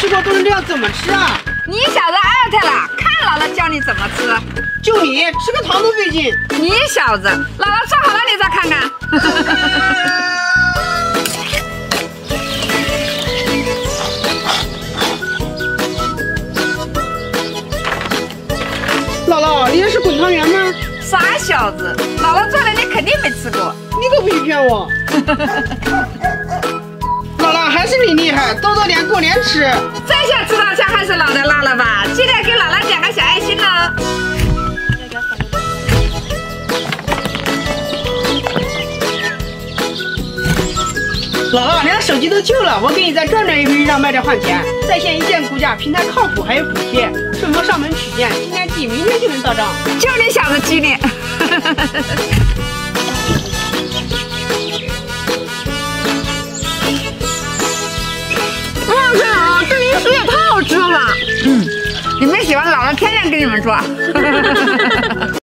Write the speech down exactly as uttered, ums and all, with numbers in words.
吃过都是这样，怎么吃啊？ 你小子艾特了，看姥姥教你怎么吃。 就你吃个糖都费劲。 你小子，姥姥做好了你再看看。 姥姥，你这是滚汤圆吗？ 傻小子，姥姥做的你肯定没吃过。 你可不许骗我。姥姥，还是你厉害，多多点过年吃。 再想吃到香还是老的辣了吧？记得给姥姥点个小爱心哦。 姥姥，连手机都旧了，我给你再转转 A P P 上卖点换钱，在线一键估价，平台靠谱，还有补贴，顺丰上门取件，今天寄，明天就能到账。 就你小子机灵。哇塞啊，这零食也太好吃了吧！嗯，你们喜欢姥姥天天给你们做。